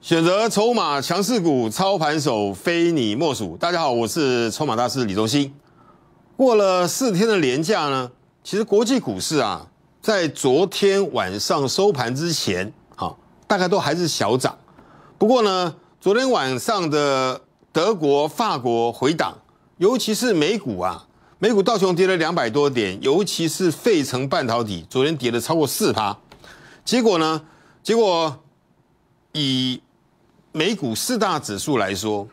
选择筹码强势股，操盘手非你莫属。大家好，我是筹码大师李宗兴。过了4天的连假呢，其实国际股市啊，在昨天晚上收盘之前，大概都还是小涨。不过呢，昨天晚上的德国、法国回档，尤其是美股啊，美股道琼跌了200多点，尤其是费城半导体，昨天跌了超过4%。结果以美股4大指数来说，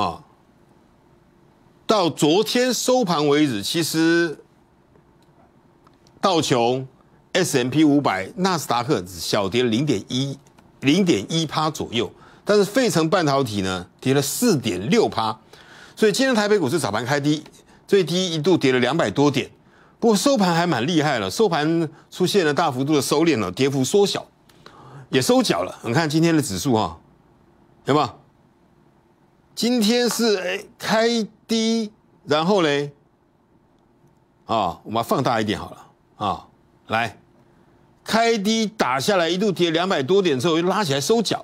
到昨天收盘为止，其实道琼、S&P 500、纳斯达克只小跌0.1% 左右，但是费城半导体呢跌了4.6%，所以今天台北股市早盘开低，最低一度跌了200多点，不过收盘还蛮厉害了，收盘出现了大幅度的收敛了，跌幅缩小，也收脚了。你看今天的指数有没有？今天是开低，然后嘞，我们放大一点好了来，开低打下来，一度跌200多点之后又拉起来收脚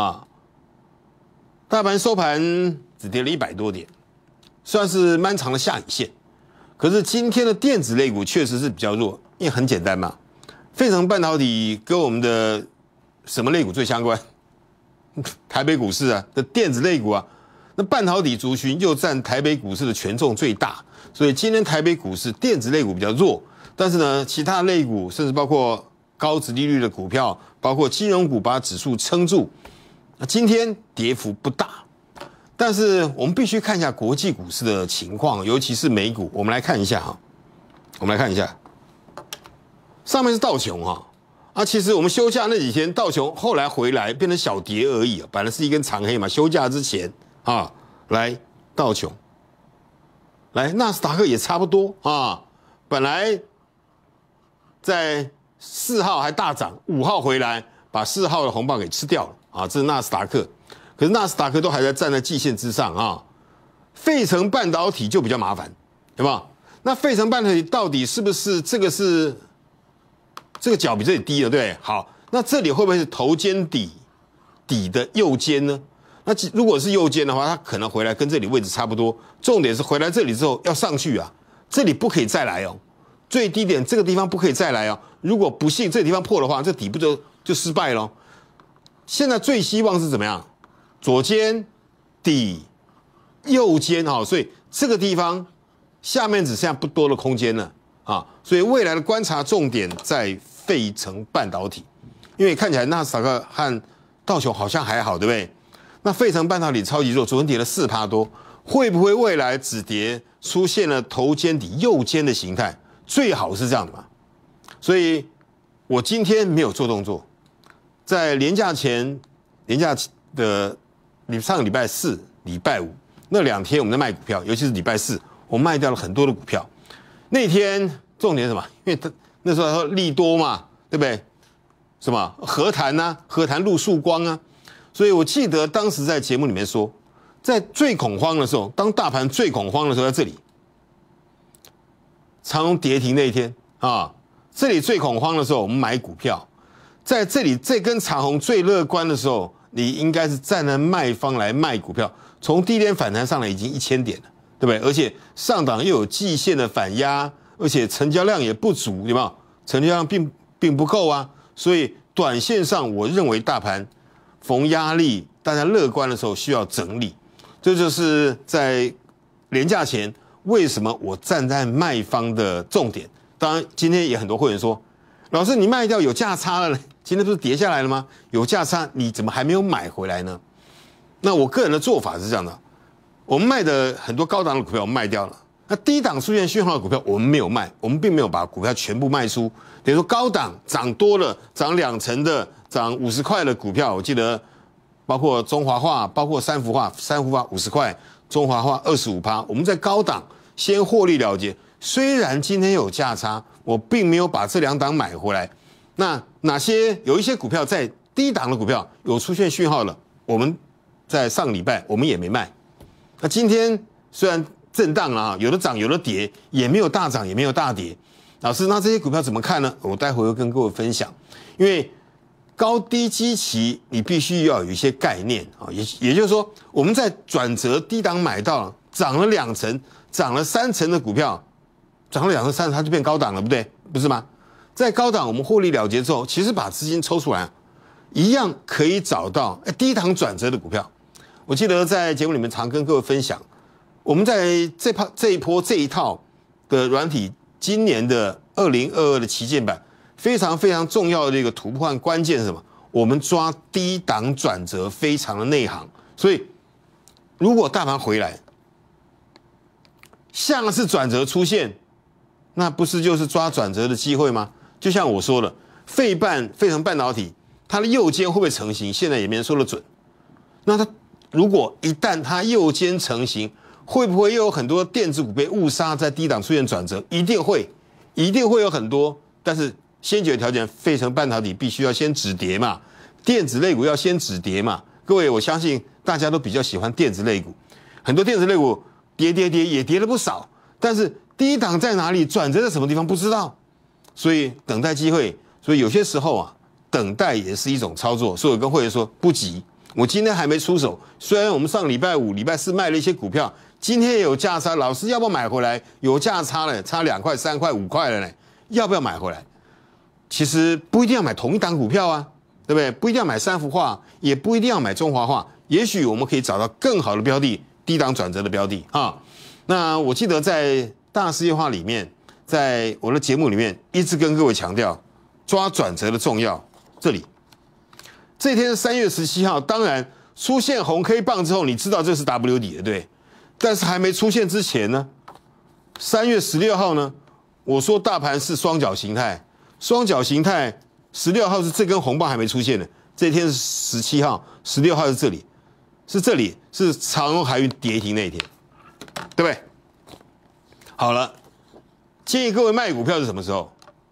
大盘收盘只跌了100多点，算是漫长的下影线。可是今天的电子类股确实是比较弱，因为很简单嘛，费城半导体跟我们的什么类股最相关？台北股市的电子类股啊，那半导体族群又占台北股市的权重最大，所以今天台北股市电子类股比较弱，但是呢，其他类股甚至包括高殖利率的股票，包括金融股把指数撑住，今天跌幅不大。但是我们必须看一下国际股市的情况，尤其是美股，我们来看一下上面是道琼其实我们休假那几天，道琼后来回来变成小跌而已，本来是一根长黑嘛。休假之前来道琼，来纳斯达克也差不多本来在4号还大涨，5号回来把4号的红棒给吃掉了这是纳斯达克。可是纳斯达克都还在站在季线之上费城半导体就比较麻烦，有没有？那费城半导体到底是不是这个角比这里低了，对不对？好，那这里会不会是头肩底的右肩呢？那如果是右肩的话，它可能回来跟这里位置差不多。重点是回来这里之后要上去这里不可以再来最低点这个地方不可以再来如果不幸这个地方破的话，这底部就失败了。现在最希望是怎么样？左肩底右肩所以这个地方下面只剩下不多的空间了所以未来的观察重点在费城半导体，因为看起来纳斯达克和道琼好像还好，对不对？那费城半导体超级弱，昨天跌了4%多，会不会未来止跌出现了头肩底右肩的形态？最好是这样的嘛。所以我今天没有做动作，在连假的上个礼拜4、礼拜5那2天我们在卖股票，尤其是礼拜4，我卖掉了很多的股票。那天重点是什么？因为那时候说利多嘛，对不对？什么和谈和谈路曙光所以我记得当时在节目里面说，在最恐慌的时候，当大盘最恐慌的时候，在这里长荣跌停那一天这里最恐慌的时候，我们买股票。在这里这根长红最乐观的时候，你应该是站在卖方来卖股票，从低点反弹上来已经1000点了，对不对？而且上档又有季线的反压，而且成交量也不足，有没有？成交量并不够所以短线上我认为大盘逢压力，大家乐观的时候需要整理，这就是在连假前为什么我站在卖方的重点。当然，今天也很多会员说，老师你卖掉有价差了，今天不是跌下来了吗？有价差你怎么还没有买回来呢？那我个人的做法是这样的，我们卖的很多高档的股票我们卖掉了，那低档出现讯号的股票我们没有卖，我们并没有把股票全部卖出。等于说高档涨多了，涨2成的，涨50块的股票，我记得包括中华化，包括三福化50块，中华化25%，我们在高档先获利了结。虽然今天有价差，我并没有把这2档买回来。那有一些股票在低档的股票有出现讯号了，我们在上个礼拜我们也没卖。那今天虽然震荡了有的涨有的跌，也没有大涨也没有大跌。老师，那这些股票怎么看呢？我待会会跟各位分享。因为高低基期你必须要有一些概念啊，也就是说，我们在转折低档买到涨了2成、涨了3成的股票，涨了2成、3成，它就变高档了，不对？不是吗？在高档我们获利了结之后，其实把资金抽出来，一样可以找到低档转折的股票。我记得在节目里面常跟各位分享，我们在这一套的软体，今年的2022的旗舰版。非常非常重要的一个突破和关键是什么？我们抓低档转折，非常的内行。所以，如果大盘回来，下次转折出现，那不是就是抓转折的机会吗？就像我说的，费城半导体，它的右肩会不会成型？现在也没人说得准。那它如果一旦它右肩成型，会不会又有很多电子股被误杀，在低档出现转折？一定会有很多，但是。先决条件，费城半导体必须要先止跌嘛，电子类股要先止跌嘛。各位，我相信大家都比较喜欢电子类股，很多电子类股跌也跌了不少，但是低档在哪里，转折在什么地方不知道，所以等待机会。所以有些时候啊，等待也是一种操作。所以我跟会员说不急，我今天还没出手。虽然我们上礼拜5、礼拜4卖了一些股票，今天也有价差，老师要不要买回来？有价差了，差2块、3块、5块了呢，要不要买回来？其实不一定要买同一档股票啊，对不对？不一定要买三福化，也不一定要买中华化，也许我们可以找到更好的标的，低档转折的标的啊。那我记得在大事业化里面，在我的节目里面一直跟各位强调抓转折的重要。这里，这天是3月17号，当然出现红 K 棒之后，你知道这是 W 底的，对。但是还没出现之前呢，3月16号呢，我说大盘是双脚形态。双脚形态，16号是这根红棒还没出现的，这天是17号，16号是这里，是长荣海运跌停那一天，对不对？好了，建议各位卖股票是什么时候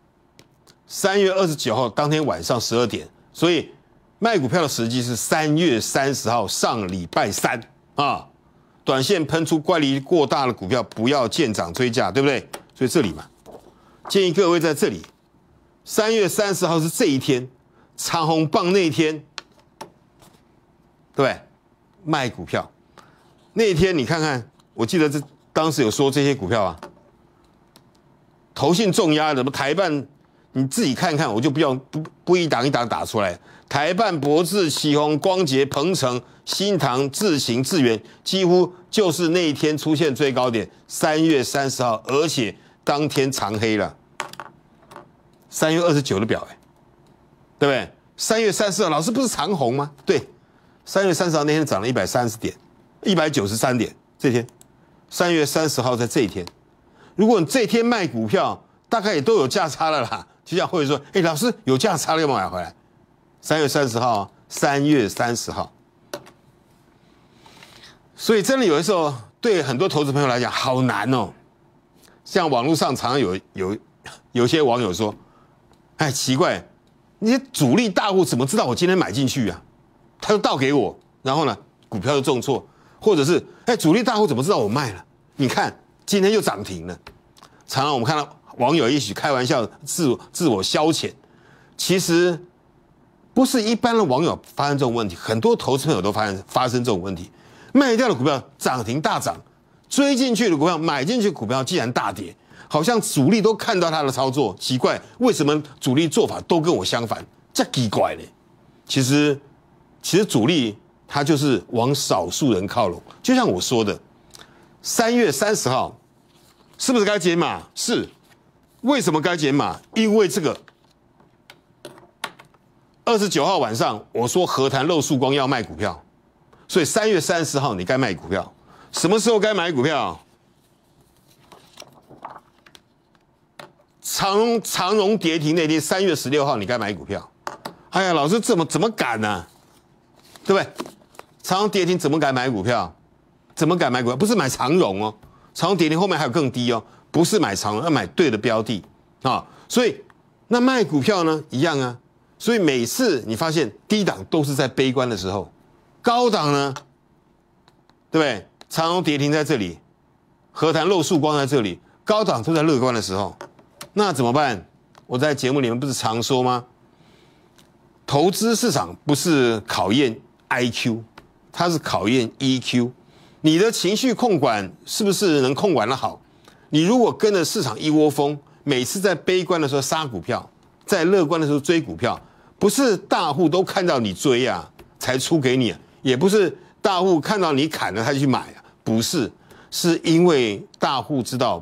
？3月29号当天晚上12点，所以卖股票的时机是3月30号上礼拜3啊。短线喷出乖离过大的股票，不要见涨追价，对不对？所以这里嘛，建议各位在这里。3月30号是这一天，长红棒那一天，对不对？卖股票那一天，你看看，我记得当时有说这些股票啊，投信重压的，什么台办，你自己看看，我就不一档一档打出来。台办、博智、启宏、光捷、鹏程、新唐、智行、智源，几乎就是那一天出现最高点，3月30号，而且当天长黑了。3月29的表，对不对？3月30号，老师不是长红吗？对，3月30号那天涨了130点，193点。这天，3月30号在这一天，如果你这天卖股票，大概也都有价差了啦。就像会说，老师有价差了，要不要买回来？3月30号，3月30号。所以真的有的时候，对很多投资朋友来讲，好难哦。像网络上常常有些网友说。奇怪，那些主力大户怎么知道我今天买进去啊？他就倒给我，然后呢，股票就重挫，或者是主力大户怎么知道我卖了？你看今天又涨停了。常常我们看到网友一起开玩笑，自我消遣。其实不是一般的网友发生这种问题，很多投资朋友都发生这种问题。卖掉的股票涨停大涨，追进去的股票买进去的股票竟然大跌。好像主力都看到他的操作，奇怪，为什么主力做法都跟我相反？这奇怪嘞！其实主力他就是往少数人靠拢。就像我说的，3月30号是不是该减码？是。为什么该减码？因为这个29号晚上我说和谈肉束光要卖股票，所以3月30号你该卖股票。什么时候该买股票？长荣跌停那天，3月16号，你该买股票。哎呀，老师怎么敢呢、啊？对不对？长荣跌停怎么敢买股票？怎么敢买股票？不是买长荣哦，长荣跌停后面还有更低哦，不是买长荣，要买对的标的啊。所以那卖股票呢，一样啊。所以每次你发现低档都是在悲观的时候，高档呢，对不对？长荣跌停在这里，和谈肉束光在这里，高档都在乐观的时候。那怎么办？我在节目里面不是常说吗？ 投资市场不是考验 IQ， 它是考验 EQ。你的情绪控管是不是能控管得好？你如果跟着市场一窝蜂，每次在悲观的时候杀股票，在乐观的时候追股票，不是大户都看到你追啊才出给你，也不是大户看到你砍了他就去买啊，不是，是因为大户知道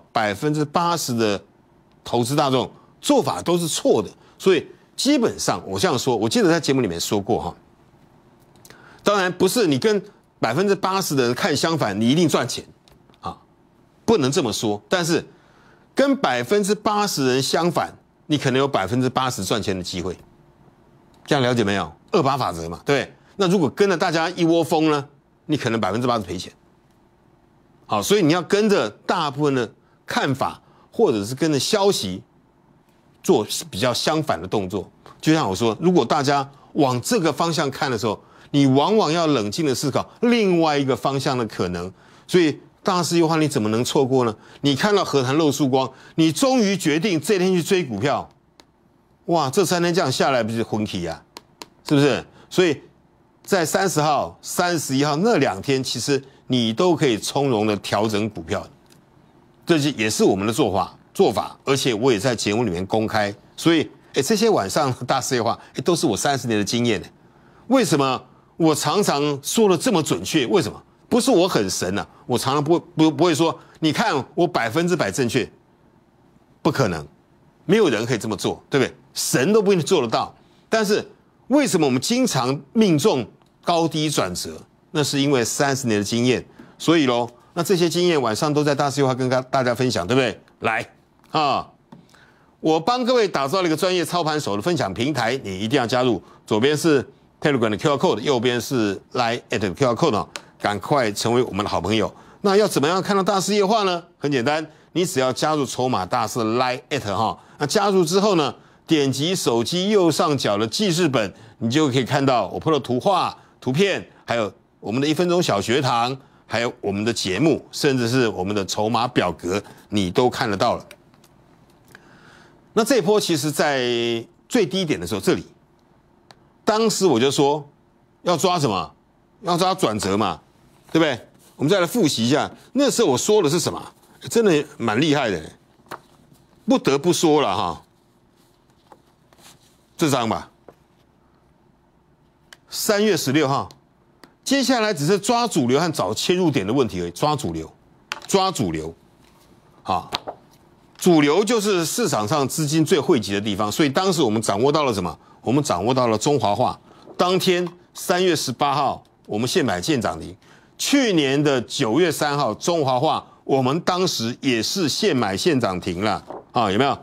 80%的投资大众做法都是错的，所以基本上我这样说，我记得在节目里面说过哈。当然不是你跟80%的人看相反，你一定赚钱啊，不能这么说。但是跟80%人相反，你可能有80%赚钱的机会。这样了解没有？28法则嘛，对不对？那如果跟着大家一窝蜂呢，你可能80%赔钱。好，所以你要跟着大部分的看法，或者是跟着消息做比较相反的动作。就像我说，如果大家往这个方向看的时候，你往往要冷静的思考另外一个方向的可能。所以大势优化你怎么能错过呢？你看到何谈露曙光，你终于决定这天去追股票，哇，这3天这样下来不是昏起啊，是不是？所以在30号、31号那2天，其实你都可以从容的调整股票，这也是我们的做法，而且我也在节目里面公开。所以，这些晚上大势优化，都是我30年的经验呢。为什么我常常说的这么准确？为什么？不是我很神啊，我常常不会说，你看我100%正确，不可能，没有人可以这么做，对不对？神都不一定做得到。但是为什么我们经常命中高低转折？那是因为30年的经验。所以咯，那这些经验晚上都在大势优化跟大家分享，对不对？来啊，我帮各位打造了一个专业操盘手的分享平台，你一定要加入。左边是 Telegram 的 QR code， 右边是 Line@ 的 QR code 哦，赶快成为我们的好朋友。那要怎么样看到大势夜话呢？很简单，你只要加入筹码大师 Line@ 哈，那加入之后呢，点击手机右上角的记事本，你就可以看到我破的图画、图片，还有我们的1分钟小学堂，还有我们的节目，甚至是我们的筹码表格，你都看得到了。那这一波其实在最低点的时候，这里，当时我就说要抓什么？要抓转折嘛，对不对？我们再来复习一下，那时候我说的是什么？真的蛮厉害的，不得不说了哈。这张吧，3月16号，接下来只是抓主流和找切入点的问题而已。抓主流，好，主流就是市场上资金最汇集的地方，所以当时我们掌握到了什么？我们掌握到了中华化。当天3月18号，我们现买现涨停。去年的9月3号，中华化，我们当时也是现买现涨停了啊，有没有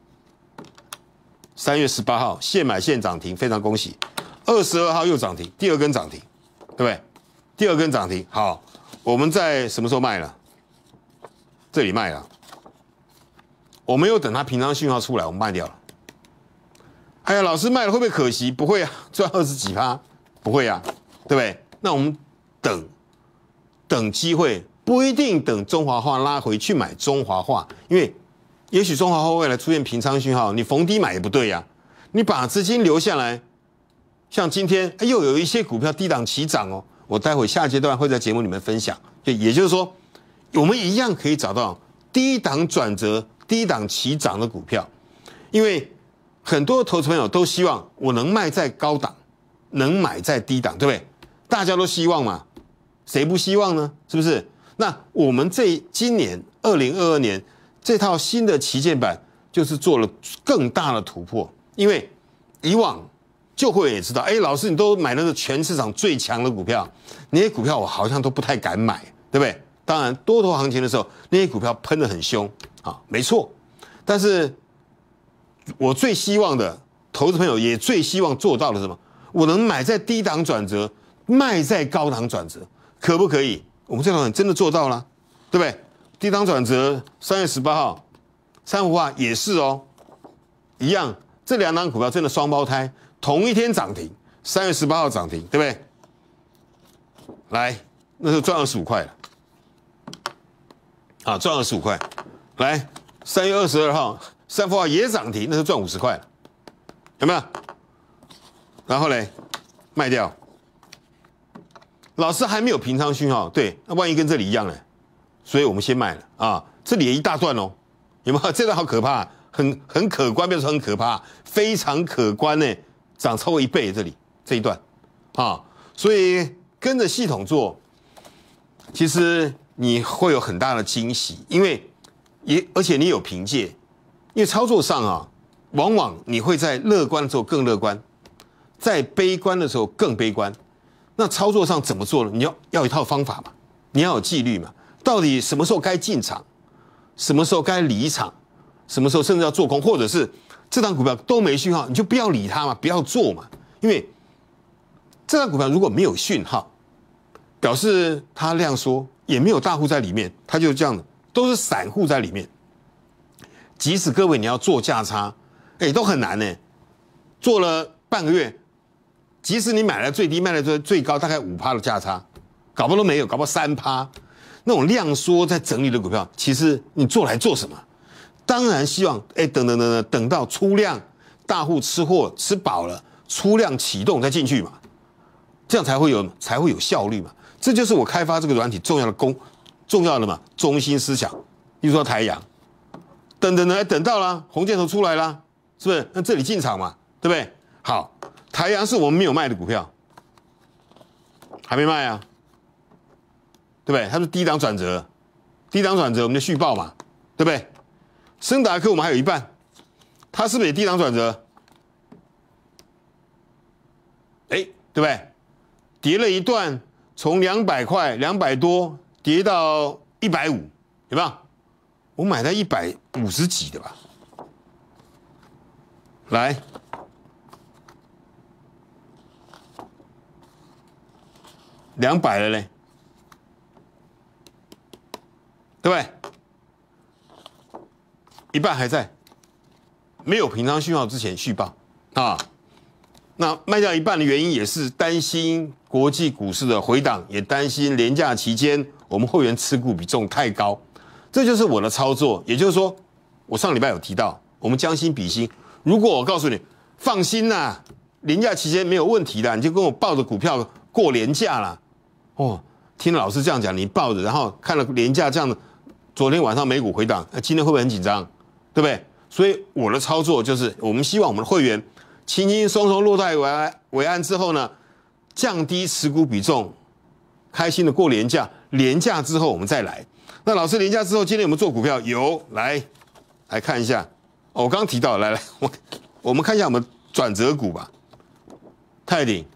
？3月18号现买现涨停，非常恭喜。22号又涨停，第2根涨停，对不对？第2根涨停，好，我们在什么时候卖了？这里卖了，我没有等它平仓讯号出来，我们卖掉了。哎呀，老师卖了会不会可惜？不会啊，赚20几%，不会啊，对不对？那我们等机会，不一定等中华化拉回去买中华化，因为也许中华化未来出现平仓讯号，你逢低买也不对呀。你把资金留下来，像今天又有一些股票低档起涨哦，我待会下阶段会在节目里面分享。也就是说，我们一样可以找到低档转折、低档起涨的股票，因为很多投资朋友都希望我能卖在高档，能买在低档，对不对？大家都希望嘛，谁不希望呢？是不是？那我们今年2022年这套新的旗舰版就是做了更大的突破，因为以往就会也知道，老师你都买那个全市场最强的股票，那些股票我好像都不太敢买，对不对？当然多头行情的时候，那些股票喷得很凶啊，没错。但是我最希望的投资朋友也最希望做到的是什么？我能买在低档转折，卖在高档转折，可不可以？我们这档真的做到了，对不对？低档转折，3月18号，珊瑚化也是哦，一样。这2档股票真的双胞胎，同一天涨停，3月18号涨停，对不对？来，那时候赚25块了，啊，赚25块。来，3月22号，珊瑚化也涨停，那时候赚50块了，有没有？ 然后嘞卖掉。老师还没有平仓讯号，对，那万一跟这里一样呢？所以我们先卖了啊，这里也一大段哦，有没有？这段好可怕，很可观，不要说很可怕，非常可观呢，涨超过1倍，这一段啊，所以跟着系统做，其实你会有很大的惊喜，因为而且你有凭借，因为操作上啊，往往你会在乐观的时候更乐观，在悲观的时候更悲观。那操作上怎么做呢？你要有一套方法嘛，你要有纪律嘛。到底什么时候该进场，什么时候该离场，什么时候甚至要做空，或者是这档股票都没讯号，你就不要理它嘛，不要做嘛。因为这档股票如果没有讯号，表示它量缩，也没有大户在里面，它就是这样的，都是散户在里面。即使各位你要做价差，都很难呢。做了半个月。即使你买了最低，卖了最高，大概5%的价差，搞不好都没有，搞不好3%。那种量缩在整理的股票，其实你做来做什么？当然希望等到出量，大户吃货吃饱了，出量启动再进去嘛，这样才会有效率嘛。这就是我开发这个软体重要的嘛中心思想。比如说台阳，等到了红箭头出来了，是不是？那这里进场嘛，对不对？好。台阳是我们没有卖的股票，还没卖啊，对不对？它是低档转折，低档转折我们就续报嘛，对不对？昇達科我们还有一半，它是不是也低档转折？对不对？跌了一段，从200块200多跌到150，有没有？我买在150几的吧，来。200了嘞，对不对？一半还在，没有平仓讯号之前续报啊。那卖掉一半的原因也是担心国际股市的回档，也担心连假期间我们会员持股比重太高。这就是我的操作，也就是说，我上礼拜有提到，我们将心比心。如果我告诉你放心啦，连假期间没有问题的，你就跟我抱着股票过连假啦。哦，听了老师这样讲，你抱着，然后看了连假这样的，昨天晚上美股回档，今天会不会很紧张？对不对？所以我的操作就是，我们希望我们的会员轻轻松松落袋为安之后呢，降低持股比重，开心的过连假，连假之后我们再来。那老师连假之后，今天有没有做股票？有，来看一下。哦，我刚刚提到，来，我们看一下我们转折股吧，泰鼎。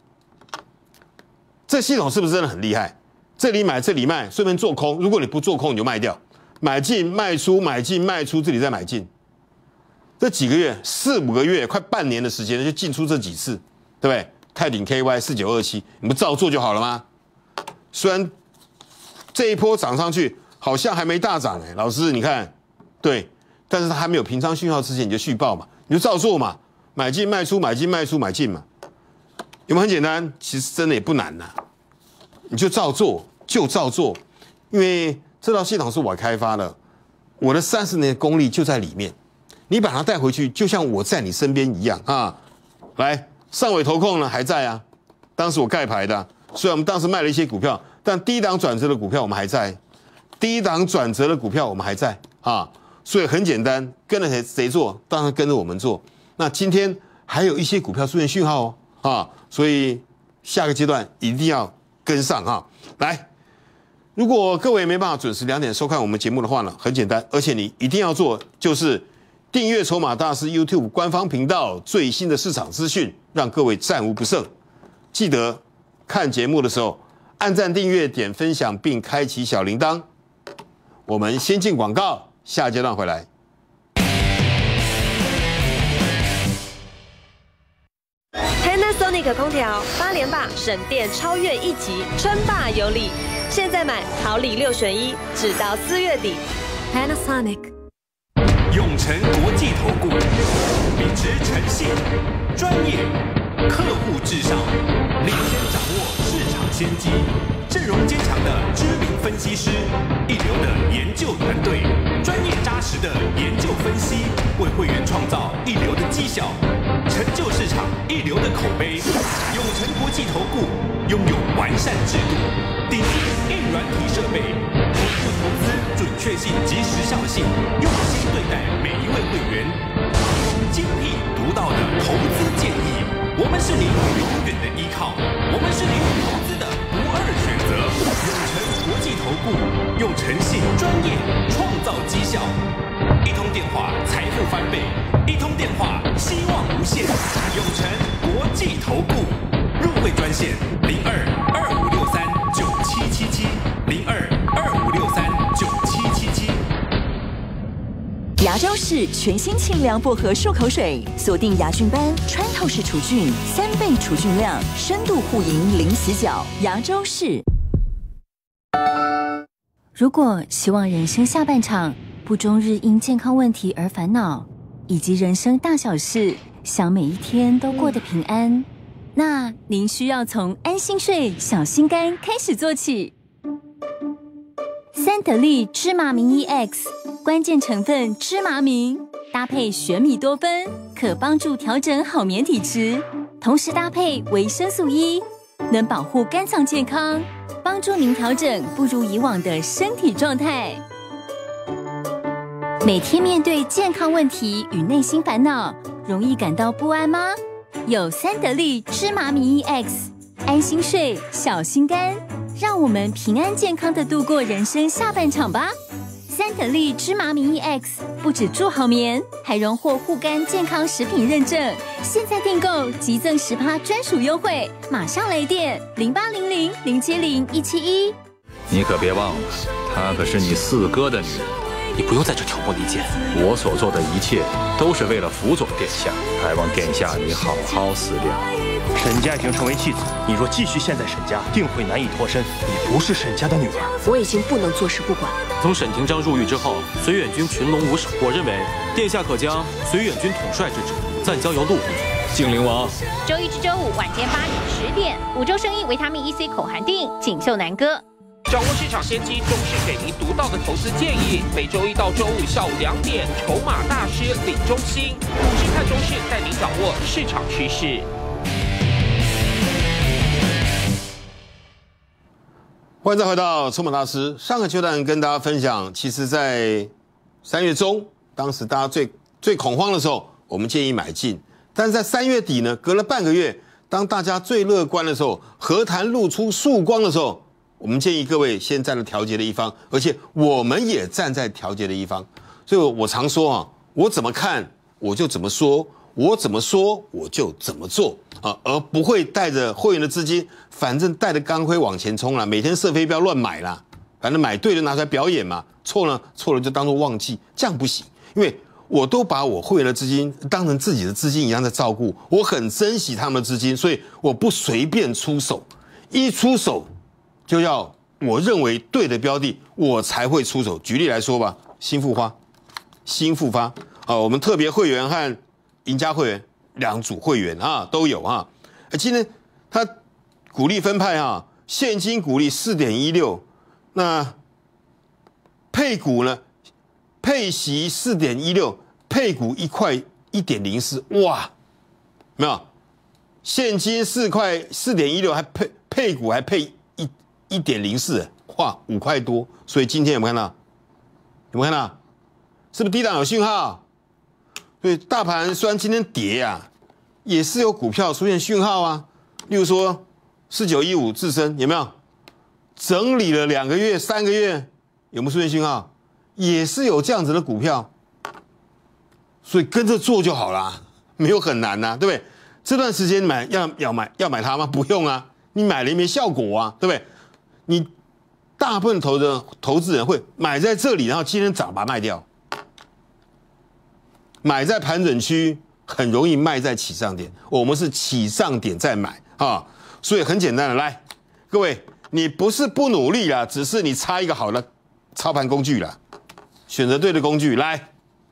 这系统是不是真的很厉害？这里买，这里卖，顺便做空。如果你不做空，你就卖掉，买进卖出，买进卖出，这里再买进。这几个月，4、5个月，快半年的时间就进出这几次，对不对？泰鼎 KY4927，你不照做就好了吗？虽然这一波涨上去好像还没大涨老师你看，对，但是它还没有平仓讯号之前你就续报嘛，你就照做嘛，买进卖出，买进卖出，买进嘛。有没有很简单？其实真的也不难呐，你就照做，因为这套系统是我开发的，我的30年的功力就在里面。你把它带回去，就像我在你身边一样啊。来，上尾投控呢还在啊，当时我盖牌的，虽然我们当时卖了一些股票，但低档转折的股票我们还在，啊。所以很简单，跟着谁做，当然跟着我们做。那今天还有一些股票出现讯号啊。所以下个阶段一定要跟上哈。来，如果各位没办法准时2点收看我们节目的话呢，很简单，而且你一定要做，就是订阅筹码大师 YouTube 官方频道最新的市场资讯，让各位战无不胜。记得看节目的时候按赞、订阅、点分享，并开启小铃铛。我们先进广告，下阶段回来。 Panasonic 空调8连霸，省电超越1级，称霸有礼。现在买好礼6选1，直到4月底。Panasonic 永诚国际投顾，秉持诚信、专业、客户至上，领先掌握市场先机，阵容坚强的知名分析师，一流的研究团队，专业扎实的研究分析，为会员创造一流的绩效。 成就市场一流的口碑。永诚国际投顾拥有完善制度，顶级硬软体设备，投顾投资准确性及时效性，用心对待每一位会员，提供精辟独到的投资建议。我们是您永远的依靠，我们是您投资的不二选择。永诚国际投顾用诚信专业创造绩效，一通电话财富翻倍，一通电话希望无限。永诚国际投顾入会专线02-2563-9777，02-2563-9777。 牙膏式全新沁凉薄荷漱口水，锁定牙菌斑、穿透式除菌，3倍除菌量，深度护龈零死角。牙膏式。如果希望人生下半场不终日因健康问题而烦恼，以及人生大小事想每一天都过得平安，那您需要从安心睡小心肝开始做起。三得利芝麻明 EX， 关键成分芝麻明，搭配玄米多酚，可帮助调整好眠体质，同时搭配维生素 E， 能保护肝脏健康，帮助您调整不如以往的身体状态。每天面对健康问题与内心烦恼，容易感到不安吗？有三得利芝麻明 EX， 安心睡，小心肝，让我们平安健康的度过人生下半场吧。三得利芝麻明 EX 不止助好眠，还荣获护肝健康食品认证。现在订购即赠10%专属优惠，马上来电0800-070-171。 你可别忘了，她可是你四哥的女人。 你不用在这挑拨离间。 我所做的一切都是为了辅佐殿下，还望殿下你好好思量。 沈家已经成为弃子，你若继续陷在沈家，定会难以脱身。你不是沈家的女儿， 我已经不能坐视不管。 从沈廷章入狱之后，绥远军群龙无首，我认为殿下可将绥远军统帅之职暂交由陆公。 靖灵王， 周一至周五晚间8点10点，5周生意维他命 EC 口含锭，锦绣南哥。 掌握市场先机，重视给您独到的投资建议。每周一到周五下午2点，筹码大师李忠兴，股市看中市，带您掌握市场趋势。 欢迎再回到筹码大师。上个阶段跟大家分享，其实在3月中，当时大家最恐慌的时候，我们建议买进。但是在3月底呢，隔了半个月，当大家最乐观的时候，和谈露出曙光的时候，我们建议各位先站在调节的一方，而且我们也站在调节的一方。所以我常说啊，我怎么看我就怎么说，我怎么说我就怎么做啊，而不会带着会员的资金，反正带着钢盔往前冲了，每天射飞镖乱买啦，反正买对就拿出来表演嘛，错了就当作忘记，这样不行，因为我都把我会员的资金当成自己的资金一样在照顾，我很珍惜他们的资金，所以我不随便出手，一出手就要我认为对的标的，我才会出手。举例来说吧，新复发啊，我们特别会员和赢家会员2组会员啊都有啊。今天他股利分派啊，现金股利 4.16， 那配股呢，配息 4.16， 配股1块 1.04， 哇，没有，现金4块 4.16， 还配股还配1.04， 哇，5块多。所以今天有没有看到？有没有看到？是不是低档有讯号？所以大盘虽然今天跌啊，也是有股票出现讯号啊。例如说4915自身有没有整理了2个月、3个月，有没有出现讯号？也是有这样子的股票。所以跟着做就好啦，没有很难呐，对不对？这段时间要买它吗？不用啊，你买了也没效果啊，对不对？你大部分投资人会买在这里，然后今天涨把它卖掉，买在盘整区很容易卖在起涨点，我们是起涨点再买啊，所以很简单的，来，各位，你不是不努力啦，只是你差一个好的操盘工具啦，选择对的工具，来，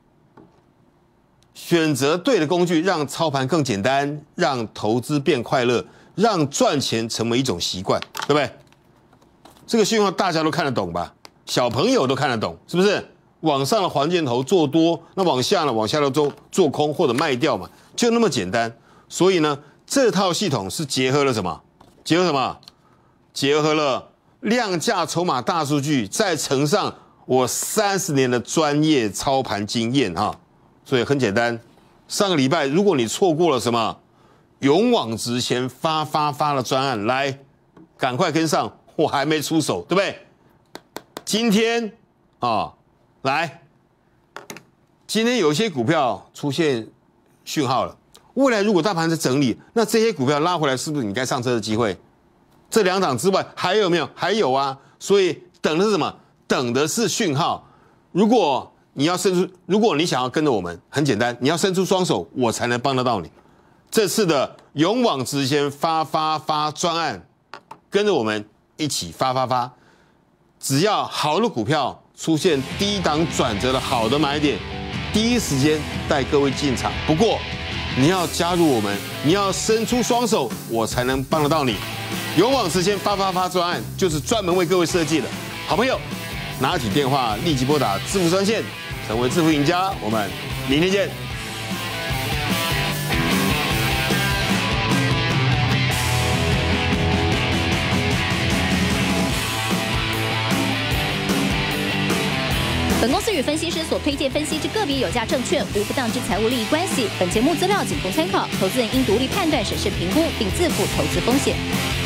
选择对的工具，让操盘更简单，让投资变快乐，让赚钱成为一种习惯，对不对？这个讯号大家都看得懂吧？小朋友都看得懂，是不是？ 往上的黄箭头做多，那往下呢？往下的做空或者卖掉嘛，就那么简单。所以呢，这套系统是结合了什么？结合什么？结合了量价筹码大数据，再乘上我30年的专业操盘经验哈。所以很简单，上个礼拜如果你错过了什么勇往直前发的专案，来赶快跟上，我还没出手，对不对？今天来，今天有一些股票出现讯号了。未来如果大盘在整理，那这些股票拉回来，是不是你该上车的机会？这2档之外还有没有？还有啊！所以等的是什么？等的是讯号。如果你想要跟着我们，很简单，你要伸出双手，我才能帮得到你。这次的勇往直前发专案，跟着我们一起发。只要好的股票出现低档转折的好的买点，第一时间带各位进场。不过你要加入我们，你要伸出双手，我才能帮得到你。勇往直前发专案就是专门为各位设计的。好朋友，拿起电话立即拨打致富专线，成为致富赢家。我们明天见。 本公司与分析师所推荐分析之个别有价证券无不当之财务利益关系。本节目资料仅供参考，投资人应独立判断、审视、评估，并自负投资风险。